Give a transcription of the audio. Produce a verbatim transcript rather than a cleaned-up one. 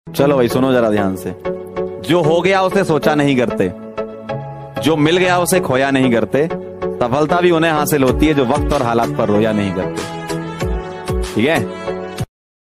चलो भाई सुनो जरा ध्यान से। जो हो गया उसे सोचा नहीं करते, जो मिल गया उसे खोया नहीं करते, सफलता भी उन्हें हासिल होती है जो वक्त और हालात पर रोया नहीं करते। ठीक है।